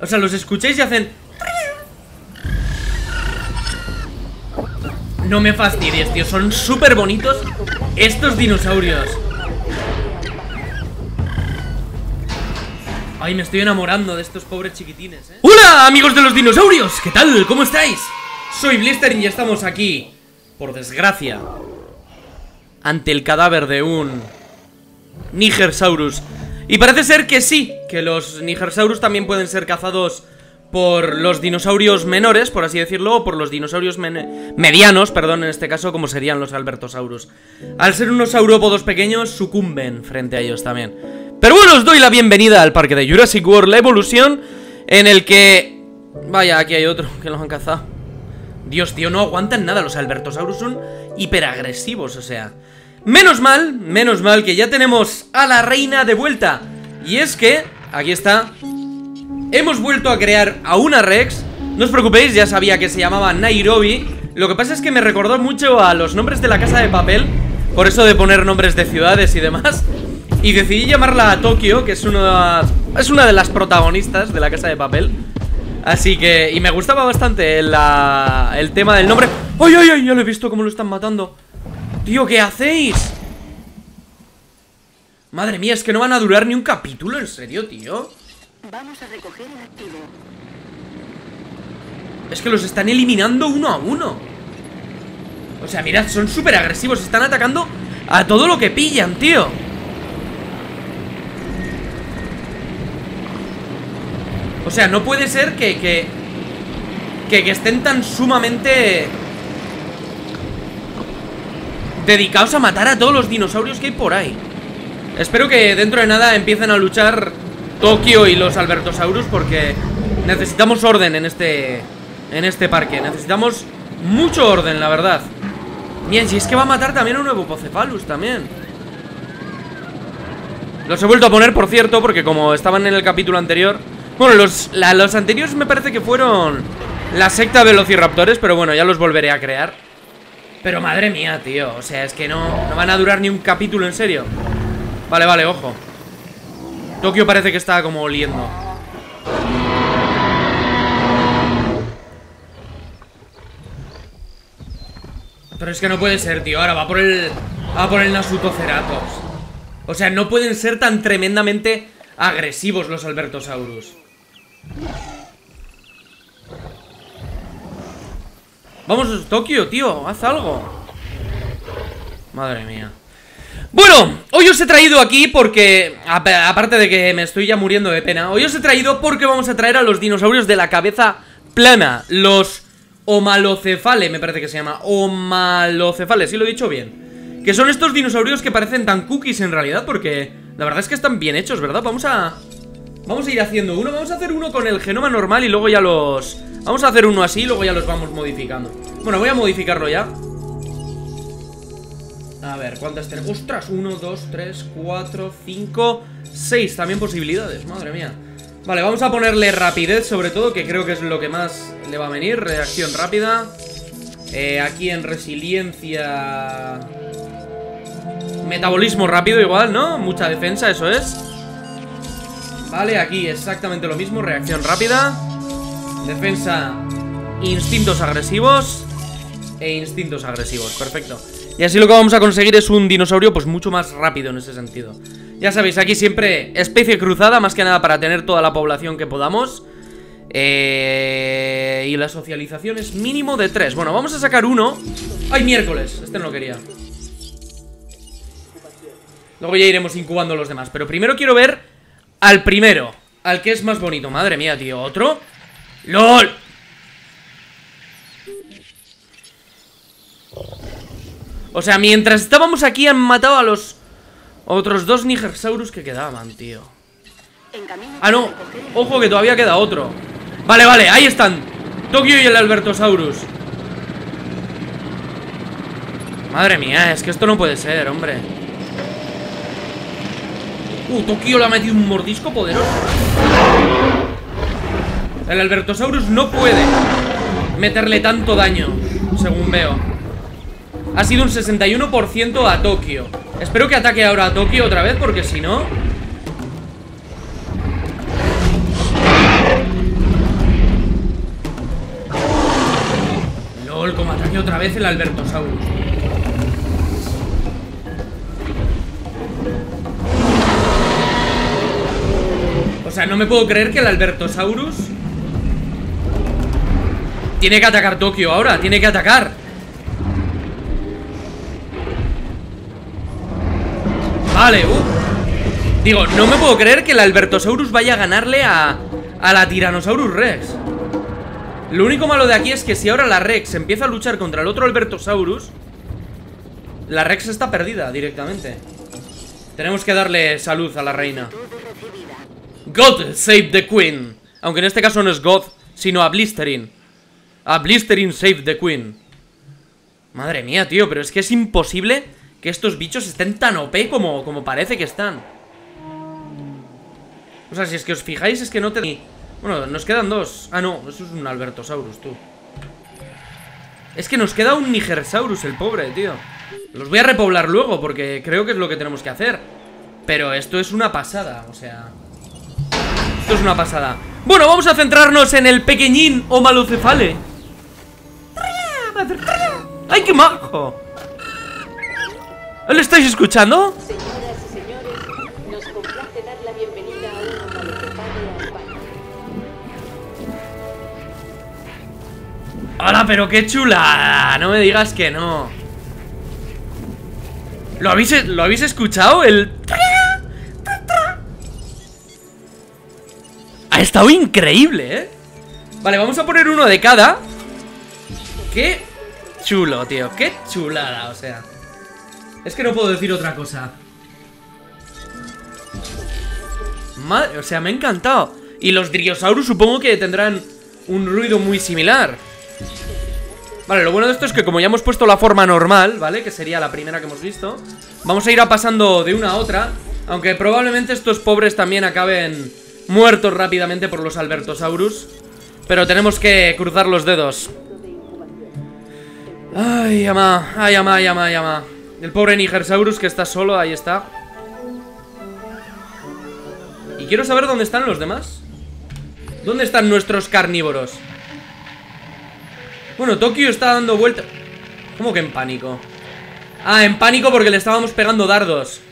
O sea, los escucháis y hacen... No me fastidies, tío. Son súper bonitos estos dinosaurios. Ay, me estoy enamorando de estos pobres chiquitines, ¿eh? ¡Hola, amigos de los dinosaurios! ¿Qué tal? ¿Cómo estáis? Soy Blister y ya estamos aquí, por desgracia, ante el cadáver de un Nigersaurus. Y parece ser que sí, que los Nigersaurus también pueden ser cazados por los dinosaurios menores, por así decirlo, o por los dinosaurios medianos, perdón, en este caso, como serían los Albertosaurus. Al ser unos saurópodos pequeños, sucumben frente a ellos también. Pero bueno, os doy la bienvenida al parque de Jurassic World, la evolución, en el que... Vaya, aquí hay otro, que los han cazado. Dios, tío, no aguantan nada, los Albertosaurus son hiperagresivos, o sea... Menos mal que ya tenemos a la reina de vuelta. Y es que, aquí está, hemos vuelto a crear a una Rex. No os preocupéis, ya sabía que se llamaba Nairobi. Lo que pasa es que me recordó mucho a los nombres de La Casa de Papel, por eso de poner nombres de ciudades y demás. Y decidí llamarla a Tokio, que es una de las protagonistas de La Casa de Papel. Así que, y me gustaba bastante el tema del nombre. ¡Ay, ay, ay! Ya lo he visto cómo lo están matando. Tío, ¿qué hacéis? Madre mía, es que no van a durar ni un capítulo, ¿en serio, tío? Vamos a recoger el activo. Es que los están eliminando uno a uno. O sea, mirad, son súper agresivos. Están atacando a todo lo que pillan, tío. O sea, no puede ser que estén tan sumamente dedicados a matar a todos los dinosaurios que hay por ahí. Espero que dentro de nada empiecen a luchar Tokio y los Albertosaurus, porque necesitamos orden en este parque. Necesitamos mucho orden, la verdad. Bien, si es que va a matar también a un Evopocephalus también. Los he vuelto a poner, por cierto, porque como estaban en el capítulo anterior... Bueno, los anteriores me parece que fueron la secta Velociraptores, pero bueno, ya los volveré a crear. Pero madre mía, tío, o sea, es que no van a durar ni un capítulo, en serio. Vale, vale, ojo. Tokio parece que está como oliendo. Pero es que no puede ser, tío. Ahora va por el Nasutoceratops. O sea, no pueden ser tan tremendamente agresivos los Albertosaurus. Vamos, Tokio, tío, haz algo. Madre mía. Bueno, hoy os he traído aquí porque, aparte de que me estoy ya muriendo de pena, hoy os he traído porque vamos a traer a los dinosaurios de la cabeza plana. Los Homalocefale, me parece que se llama Homalocefale, sí lo he dicho bien. Que son estos dinosaurios que parecen tan cookies en realidad, porque la verdad es que están bien hechos, ¿verdad? Vamos a ir haciendo uno. Vamos a hacer uno con el genoma normal y luego ya los... Vamos a hacer uno así y luego ya los vamos modificando. Bueno, voy a modificarlo ya. A ver, ¿cuántas tenemos? ¡Ostras! 1, 2, 3, 4, 5, 6 también posibilidades, madre mía. Vale, vamos a ponerle rapidez sobre todo, que creo que es lo que más le va a venir. Reacción rápida. Aquí en resiliencia... Metabolismo rápido igual, ¿no? Mucha defensa, eso es. Vale, aquí exactamente lo mismo. Reacción rápida. Defensa, instintos agresivos e instintos agresivos, perfecto. Y así lo que vamos a conseguir es un dinosaurio pues mucho más rápido en ese sentido. Ya sabéis, aquí siempre especie cruzada, más que nada para tener toda la población que podamos. Y la socialización es mínimo de 3. Bueno, vamos a sacar uno. ¡Ay, miércoles! Este no lo quería. Luego ya iremos incubando los demás, pero primero quiero ver al primero, al que es más bonito. Madre mía, tío, ¿otro? ¡Lol! O sea, mientras estábamos aquí han matado a los otros dos Nigersaurus que quedaban, tío. Ah, no, ojo que todavía queda otro. Vale, vale, ahí están Tokio y el Albertosaurus. Madre mía, es que esto no puede ser, hombre. Tokio le ha metido un mordisco poderoso. El Albertosaurus no puede meterle tanto daño, según veo. Ha sido un 61% a Tokio. Espero que ataque ahora a Tokio otra vez, porque si no... otra vez el Albertosaurus. O sea, no me puedo creer que el Albertosaurus tiene que atacar Tokio ahora, tiene que atacar. Vale, digo, no me puedo creer que el Albertosaurus vaya a ganarle a la Tyrannosaurus Rex. Lo único malo de aquí es que si ahora la Rex empieza a luchar contra el otro Albertosaurus, la Rex está perdida directamente. Tenemos que darle salud a la reina. God save the Queen. Aunque en este caso no es God, sino a Blistering. A Blistering save the Queen. Madre mía, tío, pero es que es imposible que estos bichos estén tan OP como parece que están. O sea, si es que os fijáis, es que no te... Bueno, nos quedan dos. Ah, no, eso es un Albertosaurus, tú. Es que nos queda un Nigersaurus, el pobre, tío. Los voy a repoblar luego, porque creo que es lo que tenemos que hacer. Pero esto es una pasada, o sea... Esto es una pasada. Bueno, vamos a centrarnos en el pequeñín Homalocefale. ¡Ay, qué majo! ¿Lo estáis escuchando? Señoras y señores, nos complace dar la bienvenida a un Homalocefale a España. ¡Hola, pero qué chula! No me digas que no. ¿Lo habéis escuchado? El... Ha estado increíble, ¿eh? Vale, vamos a poner uno de cada. Qué chulo, tío. Qué chulada, o sea. Es que no puedo decir otra cosa. Madre, o sea, me ha encantado. Y los Driosaurus supongo que tendrán un ruido muy similar. Vale, lo bueno de esto es que como ya hemos puesto la forma normal, ¿vale? Que sería la primera que hemos visto, vamos a ir pasando de una a otra. Aunque probablemente estos pobres también acaben muertos rápidamente por los Albertosaurus. Pero tenemos que cruzar los dedos. Ay, ama, ay, ama, ay, ama, ay, ama. El pobre Nigersaurus que está solo, ahí está. Y quiero saber dónde están los demás. ¿Dónde están nuestros carnívoros? Bueno, Tokio está dando vueltas. ¿Cómo que en pánico? Ah, en pánico porque le estábamos pegando dardos.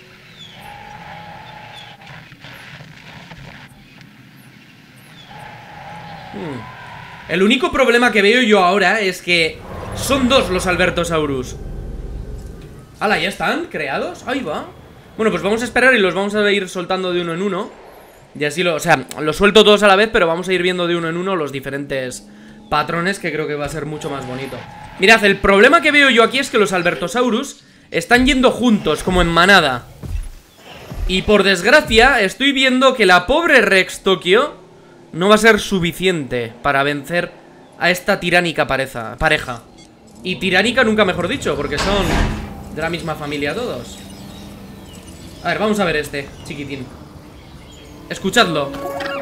El único problema que veo yo ahora es que son dos los Albertosaurus. ¡Hala! ¿Ya están creados? Ahí va. Bueno, pues vamos a esperar y los vamos a ir soltando de uno en uno. Y así o sea, los suelto todos a la vez, pero vamos a ir viendo de uno en uno los diferentes patrones, que creo que va a ser mucho más bonito. Mirad, el problema que veo yo aquí es que los Albertosaurus están yendo juntos, como en manada. Y por desgracia, estoy viendo que la pobre Rex Tokio no va a ser suficiente para vencer a esta tiránica pareja. Y tiránica nunca mejor dicho, porque son de la misma familia todos. A ver, vamos a ver este chiquitín. Escuchadlo.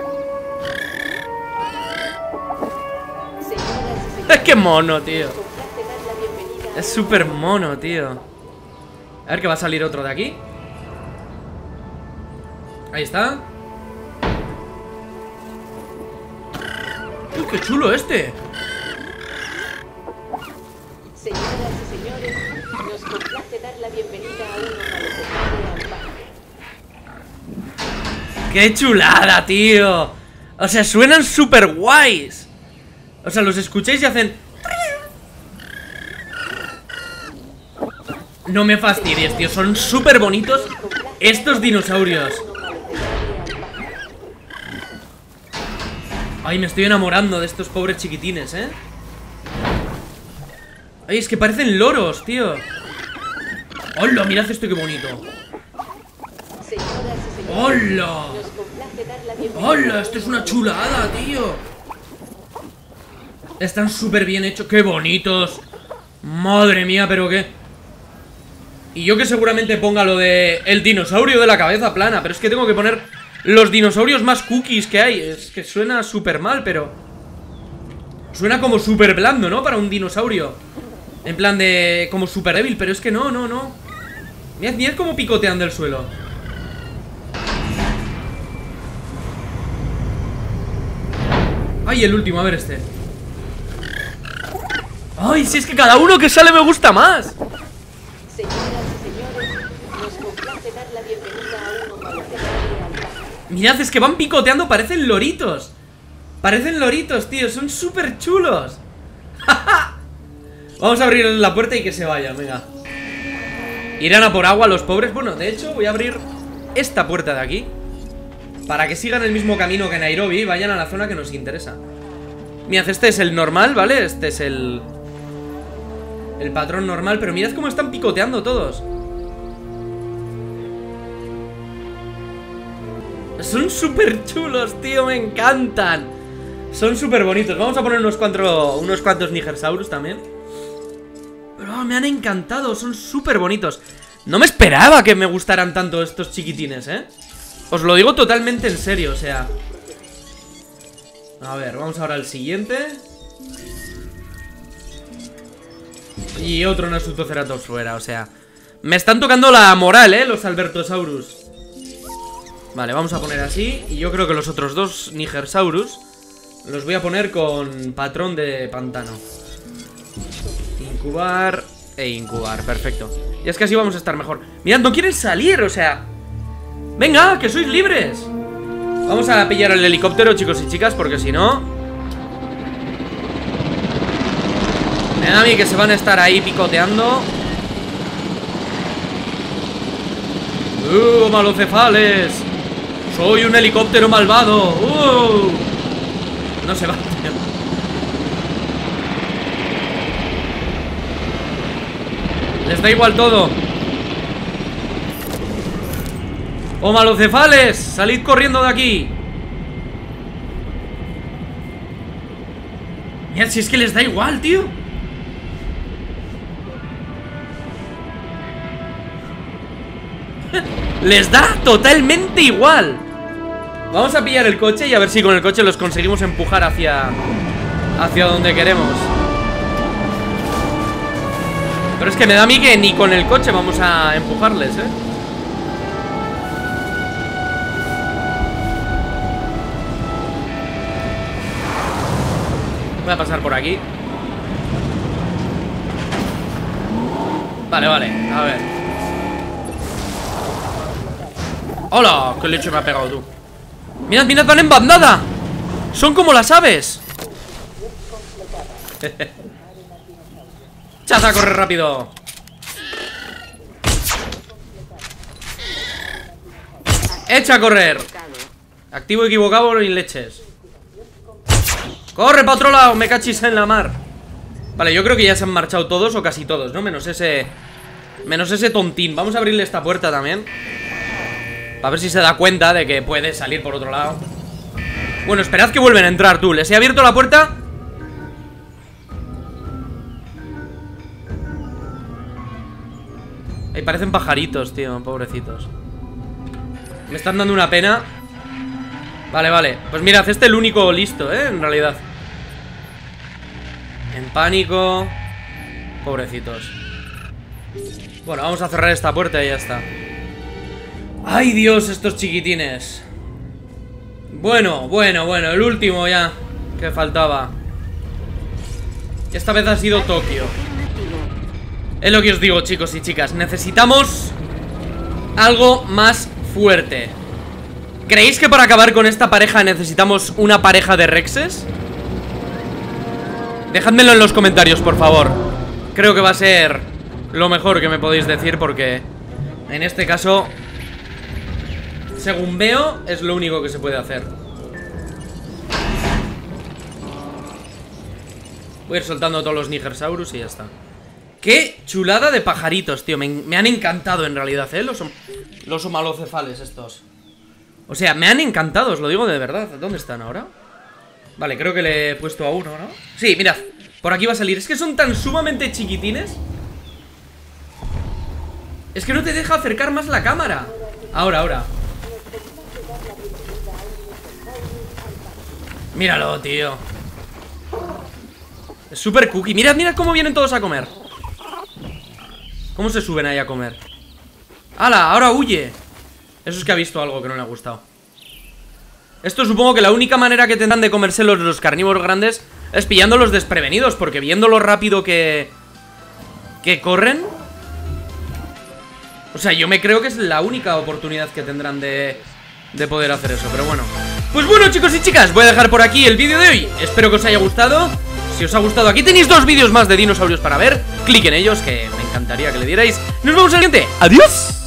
¡Qué mono, tío! Es súper mono, tío. A ver que va a salir otro de aquí. Ahí está. ¡Uy, qué chulo este! Señoras y señores, nos complace dar la bienvenida a un Homalocefale a España. ¡Qué chulada, tío! O sea, suenan súper guays. O sea, los escucháis y hacen... No me fastidies, tío. Son súper bonitos estos dinosaurios. Ay, me estoy enamorando de estos pobres chiquitines, ¿eh? Ay, es que parecen loros, tío. ¡Hola! Mirad esto, qué bonito. ¡Hola! ¡Hola! Esto es una chulada, tío. Están súper bien hechos. ¡Qué bonitos! Madre mía, pero qué. Y yo que seguramente ponga lo de el dinosaurio de la cabeza plana, pero es que tengo que poner los dinosaurios más cookies que hay. Es que suena súper mal, pero suena como súper blando, ¿no? Para un dinosaurio. En plan de... como súper débil, pero es que no. Mirad cómo picotean del suelo. Ay, el último, a ver este. Ay, si es que cada uno que sale me gusta más. Señoras y señores, nos complace dar la bienvenida a un homologable al parque. Mirad, es que van picoteando, parecen loritos. Parecen loritos, tío, son súper chulos. Vamos a abrir la puerta y que se vayan, venga. Irán a por agua los pobres. Bueno, de hecho voy a abrir esta puerta de aquí para que sigan el mismo camino que Nairobi y vayan a la zona que nos interesa. Mirad, este es el normal, ¿vale? Este es el patrón normal. Pero mirad cómo están picoteando todos. Son súper chulos, tío, me encantan. Son súper bonitos. Vamos a poner unos cuantos Nigersaurus también. Pero me han encantado, son súper bonitos. No me esperaba que me gustaran tanto estos chiquitines, ¿eh? Os lo digo totalmente en serio, o sea. A ver, vamos ahora al siguiente. Y otro Nasutoceratops fuera, o sea. Me están tocando la moral, los Albertosaurus. Vale, vamos a poner así. Y yo creo que los otros dos Nigersaurus los voy a poner con patrón de pantano. Incubar e incubar, perfecto. Y es que así vamos a estar mejor. Mirad, no quieren salir, o sea. Venga, que sois libres. Vamos a pillar el helicóptero, chicos y chicas, porque si no me da a mí que se van a estar ahí picoteando. Malocefales. Soy un helicóptero malvado. No se va, tío. Les da igual todo. ¡Oh, malocefales! ¡Salid corriendo de aquí! Mirad, si es que les da igual, tío. Les da totalmente igual. Vamos a pillar el coche y a ver si con el coche los conseguimos empujar hacia donde queremos. Pero es que me da a mí que ni con el coche vamos a empujarles, Voy a pasar por aquí. Vale, vale, a ver. ¡Hola! ¿Qué leche me ha pegado tú? ¡Mirad, mirad, van en bandada! ¡Son como las aves! ¡Chaza, corre rápido! ¡Echa a correr! Activo equivocado y leches. ¡Corre para otro lado! ¡Me cachis en la mar! Vale, yo creo que ya se han marchado todos o casi todos, ¿no? Menos ese tontín. Vamos a abrirle esta puerta también. A ver si se da cuenta de que puede salir por otro lado. Bueno, esperad que vuelven a entrar, tú. ¿Les he abierto la puerta? Ahí parecen pajaritos, tío, pobrecitos. Me están dando una pena. Vale, vale. Pues mirad, este es el único listo, en realidad. En pánico. Pobrecitos. Bueno, vamos a cerrar esta puerta y ya está. ¡Ay, Dios, estos chiquitines! Bueno, el último ya que faltaba. Esta vez ha sido Tokio. Es lo que os digo, chicos y chicas. Necesitamos algo más fuerte. ¿Creéis que para acabar con esta pareja necesitamos una pareja de Rexes? Dejádmelo en los comentarios, por favor. Creo que va a ser lo mejor que me podéis decir, porque en este caso, según veo, es lo único que se puede hacer. Voy a ir soltando todos los Nigersaurus y ya está. ¡Qué chulada de pajaritos, tío! Me han encantado en realidad, los homalocefales estos. O sea, me han encantado, os lo digo de verdad. ¿Dónde están ahora? Vale, creo que le he puesto a uno, ¿no? Sí, mirad, por aquí va a salir. Es que son tan sumamente chiquitines. Es que no te deja acercar más la cámara. Ahora. Míralo, tío. Es súper cookie. Mirad cómo vienen todos a comer. ¿Cómo se suben ahí a comer? ¡Hala! Ahora huye. Eso es que ha visto algo que no le ha gustado. Esto supongo que la única manera que tendrán de comérselos los carnívoros grandes es pillándolos desprevenidos, porque viendo lo rápido que corren, o sea, yo me creo que es la única oportunidad que tendrán de poder hacer eso, pero bueno. Pues bueno, chicos y chicas, voy a dejar por aquí el vídeo de hoy. Espero que os haya gustado. Si os ha gustado, aquí tenéis 2 vídeos más de dinosaurios para ver. Clic en ellos, que me encantaría que le dierais. Nos vemos en el siguiente. ¡Adiós!